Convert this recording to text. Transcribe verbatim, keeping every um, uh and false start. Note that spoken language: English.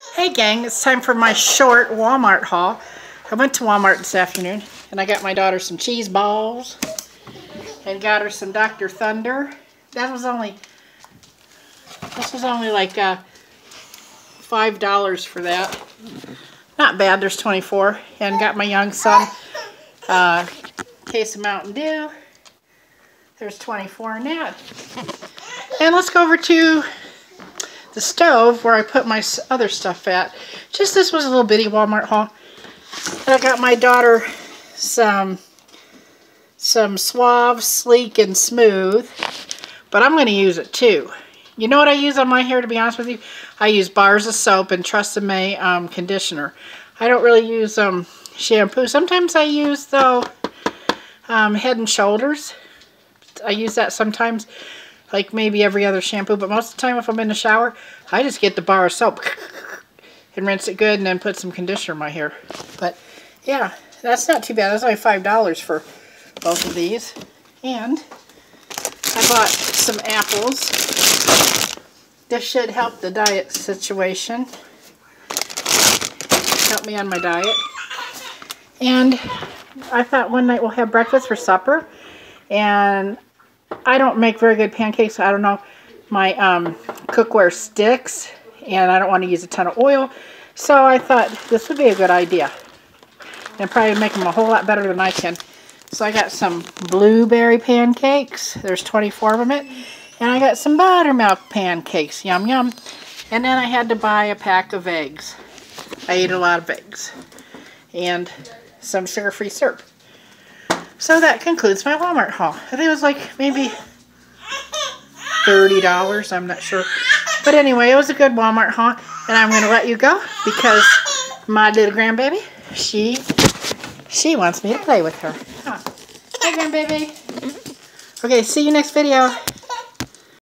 Hey gang, it's time for my short Walmart haul. I went to Walmart this afternoon and I got my daughter some cheese balls and got her some Doctor Thunder. That was only, this was only like uh, five dollars for that. Not bad, there's twenty-four. And got my young son uh, a case of Mountain Dew. There's twenty-four in that. And let's go over to the stove where I put my other stuff at. Just this was a little bitty Walmart haul. And I got my daughter some some Suave, Sleek, and Smooth. But I'm going to use it too. You know what I use on my hair, to be honest with you? I use bars of soap and Tresemme um, conditioner. I don't really use um, shampoo. Sometimes I use, though, um, Head and Shoulders. I use that sometimes, like maybe every other shampoo. But most of the time, if I'm in the shower, I just get the bar of soap and rinse it good and then put some conditioner in my hair. But, yeah, that's not too bad. That's only five dollars for both of these. And I bought some apples. This should help the diet situation. Help me on my diet. And I thought one night we'll have breakfast for supper. And I don't make very good pancakes. So I don't know. My um, cookware sticks. And I don't want to use a ton of oil. So I thought this would be a good idea. And probably make them a whole lot better than I can. So I got some blueberry pancakes. There's twenty-four of them in it. And I got some buttermilk pancakes. Yum, yum. And then I had to buy a pack of eggs. I ate a lot of eggs. And some sugar-free syrup. So that concludes my Walmart haul. I think it was like maybe thirty dollars. I'm not sure. But anyway, it was a good Walmart haul. And I'm going to let you go because my little grandbaby, she, she wants me to play with her. Huh. Hi, grandbaby. Okay, see you next video.